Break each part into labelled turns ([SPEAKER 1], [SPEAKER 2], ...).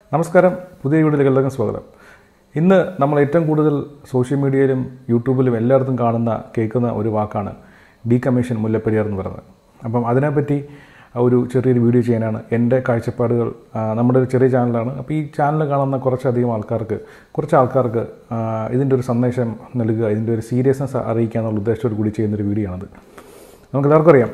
[SPEAKER 1] നമസ്കാരം, പുതിയ വീഡിയോയിലേക്ക് എല്ലാവർക്കും സ്വാഗതം. ഇന്ന് നമ്മൾ ഏറ്റവും കൂടുതൽ സോഷ്യൽ മീഡിയയിലും യൂട്യൂബിലും എല്ലായിടത്തും കേൾക്കുന്ന ഒരു വാക്കാണ് ഡീകമ്മീഷൻ മുല്ലപ്പെരിയാർ എന്ന് പറയുന്നത്. അപ്പം അതിനെപ്പറ്റി ഒരു ചെറിയൊരു വീഡിയോ ചെയ്യാനാണ് എൻ്റെ കാഴ്ചപ്പാടുകൾ. നമ്മുടെ ഒരു ചെറിയ ചാനലാണ്. അപ്പോൾ ഈ ചാനൽ കാണുന്ന കുറച്ച് ആൾക്കാർക്ക് ഇതിൻ്റെ ഒരു സന്ദേശം നൽകുക, ഇതിൻ്റെ ഒരു സീരിയസ്നെസ് അറിയിക്കുക എന്നുള്ള ഉദ്ദേശത്തോടു കൂടി ചെയ്യുന്നൊരു വീഡിയോ ആണത്. നമുക്കെല്ലാവർക്കും അറിയാം,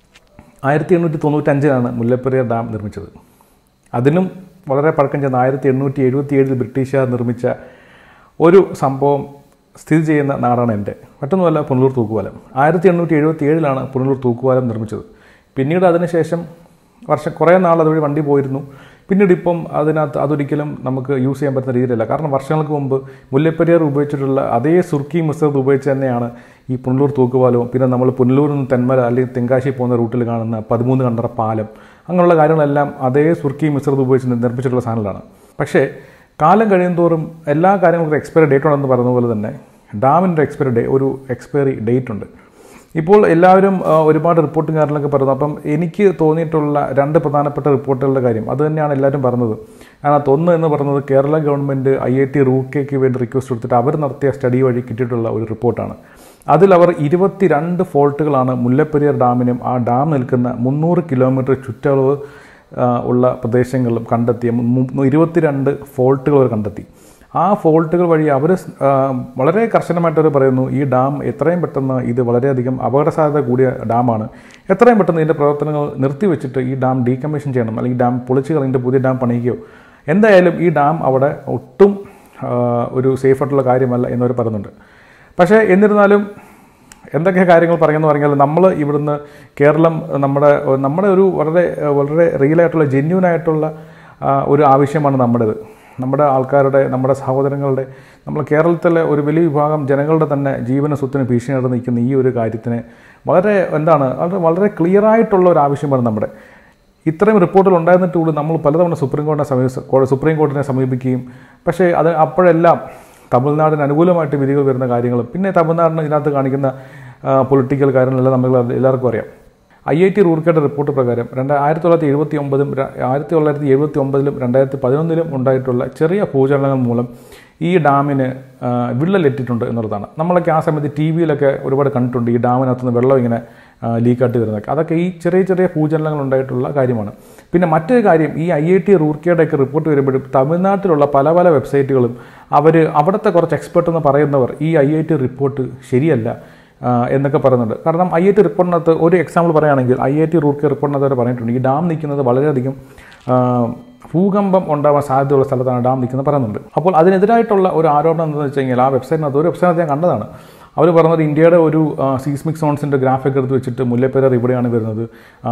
[SPEAKER 1] 1895 മുല്ലപ്പെരിയാർ ഡാം നിർമ്മിച്ചത്. അതിനും വളരെ പഴക്കം ചെന്ന 1877 ബ്രിട്ടീഷുകാർ നിർമ്മിച്ച ഒരു സംഭവം സ്ഥിതി ചെയ്യുന്ന നാടാണ് എൻ്റെ. മറ്റൊന്നുമല്ല, പുനലൂർ തൂക്കുപാലം. 1877 പുനലൂർ തൂക്കുപാലം നിർമ്മിച്ചത്. പിന്നീട് അതിനുശേഷം കുറേ നാൾ അതുവഴി വണ്ടി പോയിരുന്നു. പിന്നീട് ഇപ്പം അതൊരിക്കലും നമുക്ക് യൂസ് ചെയ്യാൻ പറ്റുന്ന രീതിയിലല്ല. കാരണം വർഷങ്ങൾക്ക് മുമ്പ് മുല്ലപ്പെരിയാർ ഉപയോഗിച്ചിട്ടുള്ള അതേ സുർക്കി മിശ്രിതം ഉപയോഗിച്ച് തന്നെയാണ് ഈ പുനലൂർ തൂക്കുപാലവും, പിന്നെ നമ്മൾ പുനലൂരിൽ നിന്ന് തെന്മല അല്ലെങ്കിൽ തെങ്കാശി പോകുന്ന റൂട്ടിൽ കാണുന്ന 13 കണ്ടറ പാലം, അങ്ങനെയുള്ള കാര്യങ്ങളെല്ലാം അതേ സുർക്കി മിശ്രിതം ഉപയോഗിച്ച് നിർമ്മിച്ചിട്ടുള്ള സാധനങ്ങളാണ്. പക്ഷേ കാലം കഴിയുന്തോറും എല്ലാ കാര്യങ്ങൾക്കും എക്സ്പയറി ഡേറ്റ് ഉണ്ടെന്ന് പറയുന്ന പോലെ തന്നെ ഡാമിൻ്റെ എക്സ്പയറി ഡേറ്റ് ഉണ്ട്. ഇപ്പോൾ എല്ലാവരും ഒരുപാട് റിപ്പോർട്ടും കാര്യങ്ങളൊക്കെ പറയുന്നു. അപ്പം എനിക്ക് തോന്നിയിട്ടുള്ള 2 പ്രധാനപ്പെട്ട റിപ്പോർട്ടുകളുടെ കാര്യം അത് തന്നെയാണ് എല്ലാവരും പറഞ്ഞത്. അതിനകത്ത് ഒന്ന് എന്ന് പറയുന്നത് കേരള ഗവൺമെൻറ് IIT റൂർക്കേക്ക് വേണ്ടി റിക്വസ്റ്റ് കൊടുത്തിട്ട് അവർ നടത്തിയ സ്റ്റഡി വഴി കിട്ടിയിട്ടുള്ള ഒരു റിപ്പോർട്ടാണ്. അതിൽ അവർ 22 ഫോൾട്ടുകളാണ് മുല്ലപ്പെരിയാർ ഡാമിനും ആ ഡാം നിൽക്കുന്ന 300 കിലോമീറ്റർ ചുറ്റളവ് ഉള്ള പ്രദേശങ്ങളിലും കണ്ടെത്തിയ 22 ഫോൾട്ടുകൾ അവർ കണ്ടെത്തി. ആ ഫോൾട്ടുകൾ വഴി അവർ വളരെ കർശനമായിട്ട് പറയുന്നു, ഈ ഡാം എത്രയും പെട്ടെന്ന്, ഇത് വളരെയധികം അപകടസാധ്യത കൂടിയ ഡാമാണ്, എത്രയും പെട്ടെന്ന് ഇതിൻ്റെ പ്രവർത്തനങ്ങൾ നിർത്തിവെച്ചിട്ട് ഈ ഡാം ഡീകമ്മീഷൻ ചെയ്യണം, അല്ലെങ്കിൽ ഡാം പൊളിച്ച് കളഞ്ഞിട്ട് പുതിയ ഡാം പണിയുകയോ, എന്തായാലും ഈ ഡാം അവിടെ ഒട്ടും ഒരു സേഫായിട്ടുള്ള കാര്യമല്ല എന്നവർ പറയുന്നുണ്ട്. പക്ഷേ എന്നിരുന്നാലും എന്തൊക്കെ കാര്യങ്ങൾ പറയുമെന്ന് പറഞ്ഞാൽ, നമ്മൾ ഇവിടുന്ന് കേരളം നമ്മുടെ ഒരു വളരെ റിയലായിട്ടുള്ള ജെന്യൂനായിട്ടുള്ള ഒരു ആവശ്യമാണ് നമ്മുടേത്. നമ്മുടെ ആൾക്കാരുടെ, നമ്മുടെ സഹോദരങ്ങളുടെ, നമ്മൾ കേരളത്തിലെ ഒരു വലിയ വിഭാഗം ജനങ്ങളുടെ തന്നെ ജീവന സ്വത്തിന് ഭീഷണിയായിട്ട് നിൽക്കുന്ന ഈ ഒരു കാര്യത്തിന് വളരെ ക്ലിയറായിട്ടുള്ള ഒരു ആവശ്യമാണ് നമ്മുടെ. ഇത്രയും റിപ്പോർട്ടുകൾ ഉണ്ടായിരുന്നിട്ട് കൂടി നമ്മൾ പലതവണ സുപ്രീം കോടതിനെ സമീപിക്കുകയും, പക്ഷേ അപ്പോഴെല്ലാം തമിഴ്നാടിന് അനുകൂലമായിട്ട് വിധികൾ വരുന്ന കാര്യങ്ങളും, പിന്നെ തമിഴ്നാടിന് ഇതിനകത്ത് കാണിക്കുന്ന പൊളിറ്റിക്കൽ കാര്യങ്ങളെല്ലാം നമ്മൾ എല്ലാവർക്കും അറിയാം. IIT റൂർക്കയുടെ റിപ്പോർട്ട് പ്രകാരം 1979-ലും 2011-ലും ഉണ്ടായിട്ടുള്ള ചെറിയ ഭൂചലനങ്ങൾ മൂലം ഈ ഡാമിന് വിള്ളലേറ്റിട്ടുണ്ട് എന്നുള്ളതാണ്. നമ്മളൊക്കെ ആ സമയത്ത് TV-യിലൊക്കെ ഒരുപാട് കണ്ടിട്ടുണ്ട്, ഈ ഡാമിനകത്തുനിന്ന് വെള്ളം ഇങ്ങനെ ലീക്കായിട്ട് വരുന്നതൊക്കെ. അതൊക്കെ ഈ ചെറിയ ഭൂചലനങ്ങൾ ഉണ്ടായിട്ടുള്ള കാര്യമാണ്. പിന്നെ മറ്റൊരു കാര്യം, ഈ IIT റൂർക്കയുടെയൊക്കെ റിപ്പോർട്ട് വരുമ്പോഴും തമിഴ്നാട്ടിലുള്ള പല വെബ്സൈറ്റുകളും അവിടുത്തെ കുറച്ച് എക്സ്പെർട്ട് എന്ന് പറയുന്നവർ ഈ IIT റിപ്പോർട്ട് ശരിയല്ല എന്നൊക്കെ പറയുന്നുണ്ട്. കാരണം IIT റിപ്പോർട്ടിനകത്ത് ഒരു എക്സാമ്പിൾ പറയുകയാണെങ്കിൽ, IIT റൂർക്കെ റിപ്പോർട്ടിനകത്ത് അവർ പറഞ്ഞിട്ടുണ്ട്, ഈ ഡാം നിൽക്കുന്നത് വളരെയധികം ഭൂകമ്പം ഉണ്ടാവാൻ സാധ്യതയുള്ള സ്ഥലത്താണ് ഡാം നിൽക്കുന്നത് പറയുന്നുണ്ട്. അപ്പോൾ അതിനെതിരായിട്ടുള്ള ഒരു ആരോപണം എന്താണെന്ന് വെച്ച് കഴിഞ്ഞാൽ, ഒരു വെബ്സൈറ്റിനകത്ത് ഞാൻ കണ്ടതാണ്. അവർ പറഞ്ഞത്, ഇന്ത്യയുടെ ഒരു സീസ്മിക് സോൺസിൻ്റെ ഗ്രാഫൊക്കെ എടുത്ത് വെച്ചിട്ട് മുല്ലപ്പെരിയാർ ഇവിടെയാണ് വരുന്നത്,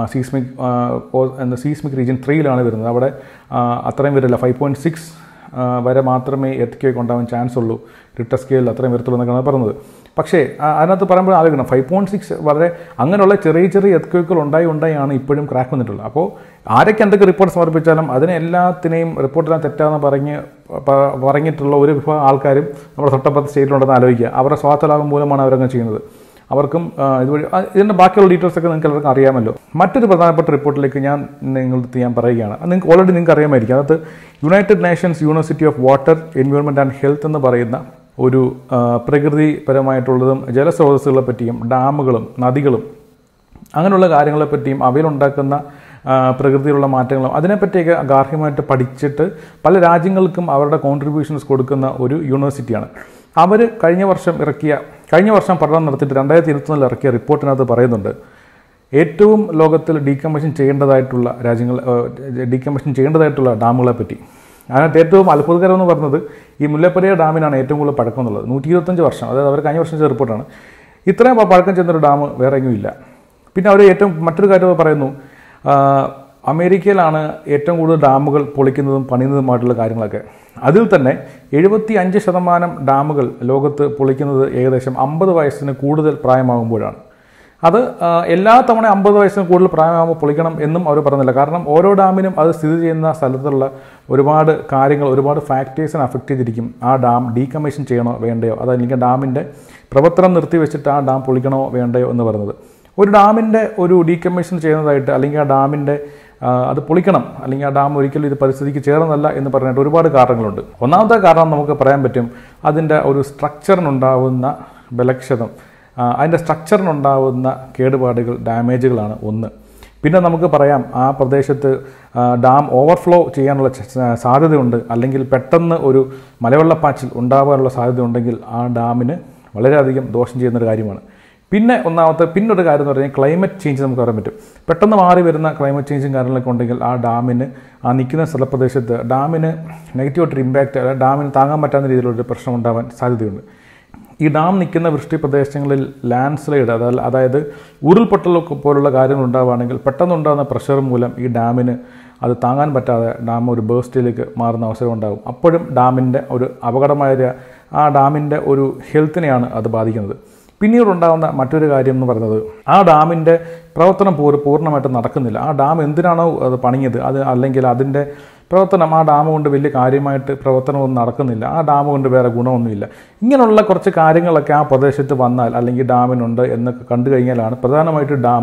[SPEAKER 1] സീസ്മിക് റീജിയൻ 3-ലാണ് വരുന്നത്, അവിടെ അത്രയും വരില്ല, 5.6 വരെ മാത്രമേ എർത്ത്ക്വേക്ക് ഉണ്ടാവാൻ ചാൻസ് ഉള്ളൂ, റിക്ടർ സ്കെയിലിൽ അത്രയും വരത്തുള്ളൂ എന്നൊക്കെയാണ് പറഞ്ഞത്. പക്ഷേ അതിനകത്ത് പറയുമ്പോൾ ആലോചിക്കണം, 5.6 വളരെ അങ്ങനെയുള്ള ചെറിയ എർത്ത്ക്വേക്കുകൾ ഉണ്ടായാണ് ഇപ്പോഴും ക്രാക്ക് വന്നിട്ടുള്ളത്. അപ്പോൾ ആരൊക്കെ എന്തൊക്കെ റിപ്പോർട്ട് സമർപ്പിച്ചാലും അതിനെ എല്ലാത്തിനെയും റിപ്പോർട്ടെല്ലാം തെറ്റാന്ന് പറഞ്ഞിട്ടുള്ള ഒരു വിഭാഗം ആൾക്കാരും നമ്മുടെ തൊട്ടപ്പുറത്ത് സ്റ്റേറ്റിലുണ്ടെന്ന് ആലോചിക്കുക. അവരുടെ സ്വാർത്ഥലാഭം മൂലമാണ് അവരങ്ങനെ ചെയ്യുന്നത്. അവർക്കും ഇതുവഴി ഇതിൻ്റെ ബാക്കിയുള്ള ഡീറ്റെയിൽസൊക്കെ നിങ്ങൾക്ക് എല്ലാവർക്കും അറിയാമല്ലോ. മറ്റൊരു പ്രധാനപ്പെട്ട റിപ്പോർട്ടിലേക്ക് ഞാൻ പറയുകയാണ്. നിങ്ങൾക്ക് ഓൾറെഡി അറിയാമായിരിക്കും. അതിനകത്ത് United Nations University of water, environment and health എന്ന് പറയുന്ന ഒരു പ്രകൃതിപരമായിട്ടുള്ളതും ജലസ്രോതസ്സുകളെ പറ്റിയും ഡാമുകളും നദികളും അങ്ങനെയുള്ള കാര്യങ്ങളെപ്പറ്റിയും അവയിലുണ്ടാക്കുന്ന പ്രകൃതിയിലുള്ള മാറ്റങ്ങളും അതിനെപ്പറ്റിയൊക്കെ ഗാർഹികമായിട്ട് പഠിച്ചിട്ട് പല രാജ്യങ്ങൾക്കും അവരുടെ കോൺട്രിബ്യൂഷൻസ് കൊടുക്കുന്ന ഒരു യൂണിവേഴ്സിറ്റിയാണ്. അവർ കഴിഞ്ഞ വർഷം പഠനം നടത്തിയിട്ട് 2021 ഇറക്കിയ റിപ്പോർട്ടിനകത്ത് പറയുന്നുണ്ട്, ഏറ്റവും ലോകത്തിൽ ഡീകമ്മീഷൻ ചെയ്യേണ്ടതായിട്ടുള്ള ഡാമുകളെ പറ്റി. അതിനകത്ത് ഏറ്റവും അത്ഭുതകരമെന്ന് പറഞ്ഞത് ഈ മുല്ലപ്പെരിയാർ ഡാമിനാണ് ഏറ്റവും കൂടുതൽ പഴക്കം എന്നുള്ളത്. 125 വർഷം, അതായത് അവർ കഴിഞ്ഞ വർഷം ചെയ്ത റിപ്പോർട്ടാണ്. ഇത്രയും പഴക്കം ചെന്നൊരു ഡാം വേറെ എങ്ങും ഇല്ല. പിന്നെ അവർ മറ്റൊരു കാര്യം പറയുന്നു, അമേരിക്കയിലാണ് ഏറ്റവും കൂടുതൽ ഡാമുകൾ പൊളിക്കുന്നതും പണിയുന്നതുമായിട്ടുള്ള കാര്യങ്ങളൊക്കെ. അതിൽ തന്നെ 75% ഡാമുകൾ ലോകത്ത് പൊളിക്കുന്നത് ഏകദേശം 50 വയസ്സിന് കൂടുതൽ പ്രായമാകുമ്പോഴാണ്. അത് എല്ലാ തവണ 50 വയസ്സിന് കൂടുതൽ പ്രായമാകുമ്പോൾ പൊളിക്കണം എന്നും അവർ പറഞ്ഞില്ല. കാരണം ഓരോ ഡാമിനും അത് സ്ഥിതി ചെയ്യുന്ന സ്ഥലത്തുള്ള ഒരുപാട് കാര്യങ്ങൾ, ഒരുപാട് ഫാക്ടേഴ്സിനെ അഫക്റ്റ് ചെയ്തിരിക്കും. ആ ഡാം ഡീകമ്മീഷൻ ചെയ്യണോ വേണ്ടയോ, അതല്ലെങ്കിൽ ഡാമിൻ്റെ പ്രവർത്തനം നിർത്തിവെച്ചിട്ട് ആ ഡാം പൊളിക്കണോ വേണ്ടയോ എന്ന് പറയുന്നത്. ഒരു ഡാമിൻ്റെ ഒരു ഡീകമ്മീഷൻ ചെയ്യുന്നതായിട്ട്, അല്ലെങ്കിൽ ആ ഡാമിൻ്റെ അത് പൊളിക്കണം, അല്ലെങ്കിൽ ആ ഡാം ഒരിക്കലും ഇത് പരിസ്ഥിതിക്ക് ചേർന്നല്ല എന്ന് പറഞ്ഞിട്ട് ഒരുപാട് കാരണങ്ങളുണ്ട്. ഒന്നാമത്തെ കാരണം നമുക്ക് പറയാൻ പറ്റും, അതിൻ്റെ ഒരു സ്ട്രക്ചറിനുണ്ടാവുന്ന ബലക്ഷതം, അതിൻ്റെ സ്ട്രക്ചറിനുണ്ടാവുന്ന കേടുപാടുകൾ, ഡാമേജുകളാണ് ഒന്ന്. പിന്നെ നമുക്ക് പറയാം, ആ പ്രദേശത്ത് ഡാം ഓവർഫ്ലോ ചെയ്യാനുള്ള സാധ്യതയുണ്ട്, അല്ലെങ്കിൽ പെട്ടെന്ന് ഒരു മലവെള്ളപ്പാച്ചിൽ ഉണ്ടാകാനുള്ള സാധ്യതയുണ്ടെങ്കിൽ ആ ഡാമിന് വളരെയധികം ദോഷം ചെയ്യുന്നൊരു കാര്യമാണ്. പിന്നെ പിന്നൊരു കാര്യം എന്ന് പറഞ്ഞാൽ ക്ലൈമറ്റ് ചേഞ്ച് നമുക്ക് പറയാൻ പറ്റും. പെട്ടെന്ന് മാറി വരുന്ന ക്ലൈമറ്റ് ചേഞ്ചും കാര്യങ്ങളൊക്കെ ഉണ്ടെങ്കിൽ ആ ഡാമിന്, ആ നിൽക്കുന്ന സ്ഥലപ്രദേശത്ത് ഡാമിന് നെഗറ്റീവായിട്ടൊരു ഇമ്പാക്റ്റ്, ഡാമിന് താങ്ങാൻ പറ്റാത്ത രീതിയിലൊരു പ്രശ്നം ഉണ്ടാവാൻ സാധ്യതയുണ്ട്. ഈ ഡാം നിൽക്കുന്ന വൃഷ്ടി പ്രദേശങ്ങളിൽ ലാൻഡ് സ്ലൈഡ്, അതായത് ഉരുൾപൊട്ടൽ പോലുള്ള കാര്യങ്ങൾ ഉണ്ടാവുകയാണെങ്കിൽ പെട്ടെന്നുണ്ടാകുന്ന പ്രഷർ മൂലം ഈ ഡാമിന് അത് താങ്ങാൻ പറ്റാതെ ഡാം ഒരു ബേസ്റ്റിലേക്ക് മാറുന്ന അവസരം ഉണ്ടാകും. അപ്പോഴും ഡാമിൻ്റെ ഒരു അപകടമായ ആ ഡാമിൻ്റെ ഒരു ഹെൽത്തിനെയാണ് അത് ബാധിക്കുന്നത്. പിന്നീടുണ്ടാകുന്ന മറ്റൊരു കാര്യം എന്ന് പറയുന്നത്, ആ ഡാമിൻ്റെ പ്രവർത്തനം പൂർണ്ണമായിട്ട് നടക്കുന്നില്ല. ആ ഡാം എന്തിനാണോ അത് പണിയത്, അല്ലെങ്കിൽ അതിൻ്റെ പ്രവർത്തനം, ആ ഡാം കൊണ്ട് വലിയ കാര്യമായിട്ട് പ്രവർത്തനമൊന്നും നടക്കുന്നില്ല, ആ ഡാം കൊണ്ട് വേറെ ഗുണമൊന്നുമില്ല. ഇങ്ങനെയുള്ള കുറച്ച് കാര്യങ്ങളൊക്കെ ആ പ്രദേശത്ത് വന്നാൽ, അല്ലെങ്കിൽ ഡാമിനുണ്ട് എന്നൊക്കെ കണ്ടു കഴിഞ്ഞാലാണ് പ്രധാനമായിട്ട് ഡാം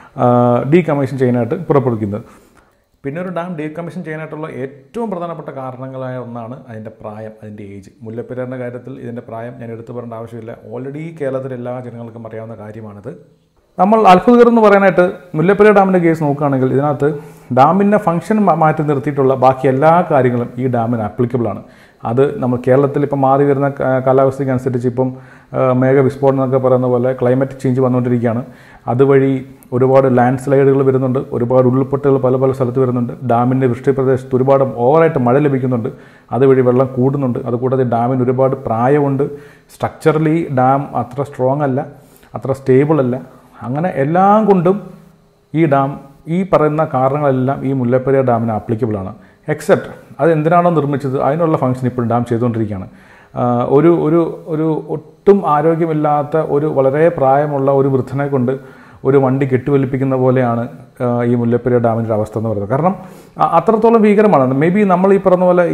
[SPEAKER 1] ഡീകമ്മീഷൻ ചെയ്യാനായിട്ട് പുറപ്പെടുവിക്കുന്നത്. പിന്നെ ഒരു ഡാം ഡീകമ്മീഷൻ ചെയ്യാനായിട്ടുള്ള ഏറ്റവും പ്രധാനപ്പെട്ട കാരണങ്ങളായ ഒന്നാണ് അതിൻ്റെ പ്രായം, അതിൻ്റെ ഏജ്. മുല്ലപ്പെരിയാറിൻ്റെ കാര്യത്തിൽ ഇതിൻ്റെ പ്രായം ഞാൻ എടുത്തു പറയേണ്ട ആവശ്യമില്ല. ഓൾറെഡി കേരളത്തിലെ എല്ലാ ജനങ്ങൾക്കും അറിയാവുന്ന കാര്യമാണിത്. നമ്മൾ അത്ഭുതകരം പറയാനായിട്ട് മുല്ലപ്പെരിയാർ ഡാമിൻ്റെ കേസ് നോക്കുകയാണെങ്കിൽ ഇതിനകത്ത് ഡാമിൻ്റെ ഫംഗ്ഷൻ മാറ്റി നിർത്തിയിട്ടുള്ള ബാക്കി എല്ലാ കാര്യങ്ങളും ഈ ഡാമിന് ആപ്ലിക്കബിളാണ്. അത് നമ്മൾ കേരളത്തിൽ ഇപ്പം മാറി വരുന്ന കാലാവസ്ഥയ്ക്ക് അനുസരിച്ച് ഇപ്പം മേഘവിസ്ഫോടനം എന്നൊക്കെ പറയുന്ന പോലെ ക്ലൈമറ്റ് ചേഞ്ച് വന്നുകൊണ്ടിരിക്കുകയാണ്. അതുവഴി ഒരുപാട് ലാൻഡ് സ്ലൈഡുകൾ വരുന്നുണ്ട്, ഒരുപാട് ഉരുൾപൊട്ടലുകൾ പല സ്ഥലത്ത് വരുന്നുണ്ട്. ഡാമിൻ്റെ വൃഷ്ടി പ്രദേശത്ത് ഒരുപാട് ഓവറായിട്ട് മഴ ലഭിക്കുന്നുണ്ട്, അതുവഴി വെള്ളം കൂടുന്നുണ്ട്. അതുകൂടാതെ ഡാമിന് ഒരുപാട് പ്രായമുണ്ട്. സ്ട്രക്ചറലി ഡാം അത്ര സ്ട്രോങ് അല്ല, അത്ര സ്റ്റേബിൾ അല്ല. അങ്ങനെ എല്ലാം കൊണ്ടും ഈ ഡാം, ഈ പറയുന്ന കാരണങ്ങളെല്ലാം ഈ മുല്ലപ്പെരിയാർ ഡാമിന് ആപ്ലിക്കബിളാണ്. എക്സെപ്റ്റ് അത് എന്തിനാണോ നിർമ്മിച്ചത് അതിനുള്ള ഫംഗ്ഷൻ ഇപ്പോൾ ഡാം ചെയ്തുകൊണ്ടിരിക്കുകയാണ്. ഒരു ഒട്ടും ആരോഗ്യമില്ലാത്ത വളരെ പ്രായമുള്ള ഒരു വൃദ്ധനെ കൊണ്ട് ഒരു വണ്ടി കെട്ടുവലിപ്പിക്കുന്ന പോലെയാണ് ഈ മുല്ലപ്പെരിയാർ ഡാമിൻ്റെ അവസ്ഥ എന്ന് പറയുന്നത്. കാരണം അത്രത്തോളം ഭീകരമാണ്. മേ ബി നമ്മൾ ഈ പറഞ്ഞ പോലെ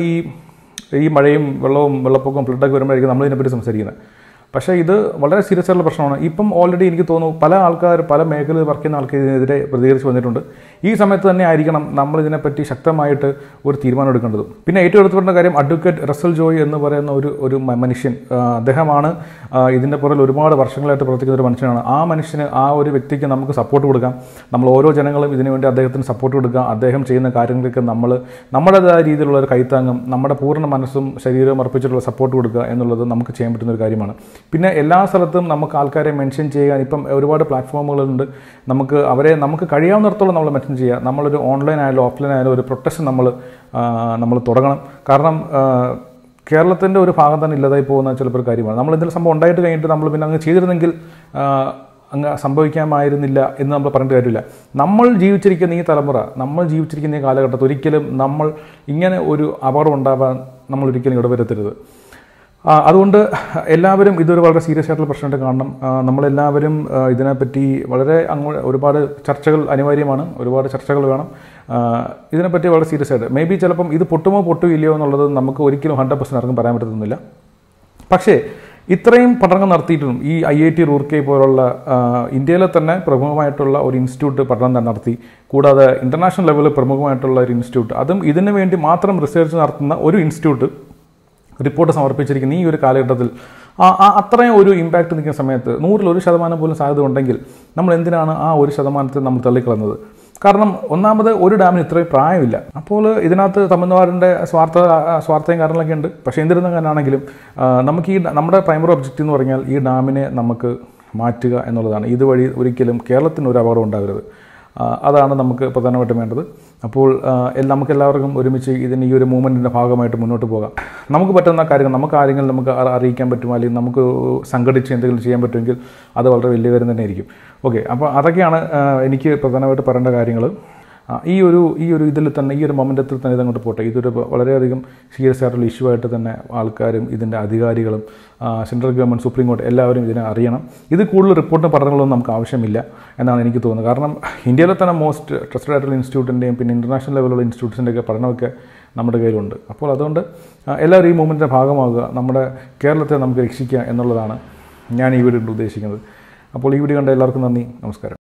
[SPEAKER 1] ഈ മഴയും വെള്ളപ്പൊക്കവും ഫ്ലഡൊക്കെ വരുമ്പോഴായിരിക്കും നമ്മളിതിനെപ്പറ്റി സംസാരിക്കുന്നത്. പക്ഷേ ഇത് വളരെ സീരിയസ് ആയിട്ടുള്ള പ്രശ്നമാണ്. ഇപ്പം ഓൾറെഡി എനിക്ക് തോന്നുന്നു പല മേഖലയിൽ വർക്ക് ചെയ്യുന്ന ആൾക്കാർ ഇതിനെതിരെ പ്രതികരിച്ച് വന്നിട്ടുണ്ട്. ഈ സമയത്ത് തന്നെ ആയിരിക്കണം നമ്മളിതിനെപ്പറ്റി ശക്തമായിട്ട് ഒരു തീരുമാനം എടുക്കേണ്ടത്. പിന്നെ ഏറ്റവും എടുത്തു പറഞ്ഞ കാര്യം, അഡ്വക്കേറ്റ് റസൽ ജോയ് എന്ന് പറയുന്ന ഒരു മനുഷ്യൻ, അദ്ദേഹമാണ് ഇതിൻ്റെ പുറകിൽ ഒരുപാട് വർഷങ്ങളായിട്ട് പ്രവർത്തിക്കുന്ന ഒരു മനുഷ്യനാണ്. ആ മനുഷ്യന്, ആ ഒരു വ്യക്തിക്ക് നമുക്ക് സപ്പോർട്ട് കൊടുക്കാം. നമ്മൾ ഓരോ ജനങ്ങളും ഇതിനു വേണ്ടി അദ്ദേഹത്തിന് സപ്പോർട്ട് കൊടുക്കുക. അദ്ദേഹം ചെയ്യുന്ന കാര്യങ്ങൾക്ക് നമ്മുടേതായ രീതിയിലുള്ള ഒരു കൈത്താങ്ങും നമ്മുടെ പൂർണ്ണ മനസ്സും ശരീരവും അർപ്പിച്ചിട്ടുള്ള സപ്പോർട്ട് കൊടുക്കുക എന്നുള്ളത് നമുക്ക് ചെയ്യാൻ പറ്റുന്ന ഒരു കാര്യമാണ്. പിന്നെ എല്ലാ സ്ഥലത്തും നമുക്ക് ആൾക്കാരെ മെൻഷൻ ചെയ്യാൻ ഇപ്പം ഒരുപാട് പ്ലാറ്റ്ഫോമുകളുണ്ട്. നമുക്ക് കഴിയാവുന്നിടത്തോളം നമ്മൾ മെൻഷൻ ചെയ്യുക. നമ്മളൊരു ഓൺലൈൻ ആയാലും ഓഫ്ലൈൻ ആയാലും ഒരു പ്രൊട്ടക്ഷൻ നമ്മൾ തുടങ്ങണം. കാരണം കേരളത്തിൻ്റെ ഒരു ഭാഗം തന്നെ ഇല്ലാതായി പോകുന്ന ചിലപ്പോൾ കാര്യമാണ്. നമ്മൾ എന്തെങ്കിലും സംഭവം ഉണ്ടായിട്ട് കഴിഞ്ഞിട്ട് നമ്മൾ പിന്നെ അങ്ങ് ചെയ്തിരുന്നെങ്കിൽ അങ്ങ് സംഭവിക്കാമായിരുന്നില്ല എന്ന് നമ്മൾ പറഞ്ഞിട്ട് കാര്യമില്ല. നമ്മൾ ജീവിച്ചിരിക്കുന്ന ഈ തലമുറ, നമ്മൾ ജീവിച്ചിരിക്കുന്ന ഈ കാലഘട്ടത്തിൽ ഒരിക്കലും നമ്മൾ ഇങ്ങനെ ഒരു അപകടം ഉണ്ടാവാൻ നമ്മൾ ഒരിക്കലും ഇടവരുത്തരുത്. അതുകൊണ്ട് എല്ലാവരും ഇതൊരു വളരെ സീരിയസ് ആയിട്ടുള്ള പ്രശ്നമായിട്ട് കാണണം. നമ്മളെല്ലാവരും ഇതിനെപ്പറ്റി ഒരുപാട് ചർച്ചകൾ അനിവാര്യമാണ്, ഒരുപാട് ചർച്ചകൾ വേണം. ഇതിനെപ്പറ്റി വളരെ സീരിയസ് ആയിട്ട് മേ ബി ചിലപ്പം ഇത് പൊട്ടുമോ പൊട്ടുമില്ലയോ എന്നുള്ളത് നമുക്ക് ഒരിക്കലും 100% ആർക്കും പറയാൻ പറ്റുന്നില്ല. പക്ഷേ ഇത്രയും പഠനം നടത്തിയിട്ടും ഈ IIT റൂർക്കി പോലുള്ള ഇന്ത്യയിലെ തന്നെ പ്രമുഖമായിട്ടുള്ള ഒരു ഇൻസ്റ്റിറ്റ്യൂട്ട് പഠനം നടത്തി, കൂടാതെ ഇൻ്റർനാഷണൽ ലെവലിൽ പ്രമുഖമായിട്ടുള്ള ഒരു ഇൻസ്റ്റിറ്റ്യൂട്ട്, അതും ഇതിനു വേണ്ടി മാത്രം റിസർച്ച് നടത്തുന്ന ഒരു ഇൻസ്റ്റിറ്റ്യൂട്ട് റിപ്പോർട്ട് സമർപ്പിച്ചിരിക്കുന്ന ഈ ഒരു കാലഘട്ടത്തിൽ അത്രയും ഒരു ഇമ്പാക്റ്റ് നിൽക്കുന്ന സമയത്ത് 100% പോലും സാധ്യത ഉണ്ടെങ്കിൽ നമ്മൾ എന്തിനാണ് ആ 1% നമ്മൾ തള്ളിക്കളഞ്ഞത്? കാരണം ഒന്നാമത് ഒരു ഡാമിന് ഇത്രയും പ്രായമില്ല. അപ്പോൾ ഇതിനകത്ത് തമിഴ്നാടിൻ്റെ സ്വാർത്ഥയും കാര്യങ്ങളൊക്കെ ഉണ്ട്. പക്ഷേ എന്തിരുന്നാണെങ്കിലും നമുക്ക് നമ്മുടെ പ്രൈമറി ഒബ്ജക്റ്റീവ് എന്ന് പറഞ്ഞാൽ ഈ ഡാമിനെ നമുക്ക് മാറ്റുക എന്നുള്ളതാണ്. ഇതുവഴി ഒരിക്കലും കേരളത്തിന് ഒരു അപകടം ഉണ്ടാകരുത്. അതാണ് നമുക്ക് പ്രധാനമായിട്ടും വേണ്ടത്. അപ്പോൾ നമുക്കെല്ലാവർക്കും ഒരുമിച്ച് ഈ ഒരു മൂവ്മെൻറ്റിൻ്റെ ഭാഗമായിട്ട് മുന്നോട്ട് പോകാം. നമുക്ക് പറ്റുന്ന കാര്യങ്ങൾ നമുക്ക് അറിയിക്കാൻ പറ്റുമോ, അല്ലെങ്കിൽ നമുക്ക് സംഘടിച്ച് എന്തെങ്കിലും ചെയ്യാൻ പറ്റുമെങ്കിൽ അത് വളരെ വലിയ കാര്യം തന്നെ ആയിരിക്കും. ഓക്കെ, അപ്പോൾ അതൊക്കെയാണ് എനിക്ക് പ്രധാനമായിട്ട് പറയേണ്ട കാര്യങ്ങൾ. ഈ ഒരു ഇതിൽ തന്നെ, ഈ ഒരു മൊമെൻറ്റത്തിൽ തന്നെ ഇതങ്ങോട്ട് പോട്ടെ. ഇതൊരു വളരെയധികം സീരിയസ് ആയിട്ടുള്ള ഇഷ്യൂ ആയിട്ട് തന്നെ ആൾക്കാരും ഇതിൻ്റെ അധികാരികളും സെൻട്രൽ ഗവൺമെൻറ്, സുപ്രീം കോടതി എല്ലാവരും ഇതിനെ അറിയണം. ഇത് കൂടുതൽ റിപ്പോർട്ടും പഠനങ്ങളൊന്നും നമുക്ക് ആവശ്യമില്ല എന്നാണ് എനിക്ക് തോന്നുന്നത്. കാരണം ഇന്ത്യയിലെ തന്നെ മോസ്റ്റ് ട്രസ്റ്റഡ് ആയിട്ടുള്ള ഇൻസ്റ്റിറ്റ്യൂട്ടിൻ്റെയും പിന്നെ ഇൻ്റർനാഷണൽ ലെവലുള്ള ഇൻസ്റ്റിറ്റ്യൂട്ട്സിൻ്റെയൊക്കെ പഠനമൊക്കെ നമ്മുടെ കയ്യിലുണ്ട്. അപ്പോൾ അതുകൊണ്ട് എല്ലാവരും ഈ മൂവ്മെൻറ്റിൻ്റെ ഭാഗമാകുക, നമ്മുടെ കേരളത്തെ നമുക്ക് രക്ഷിക്കുക എന്നുള്ളതാണ് ഞാൻ ഈ വീഡിയോ ഉദ്ദേശിക്കുന്നത്. അപ്പോൾ ഈ വീഡിയോ കണ്ട എല്ലാവർക്കും നന്ദി, നമസ്കാരം.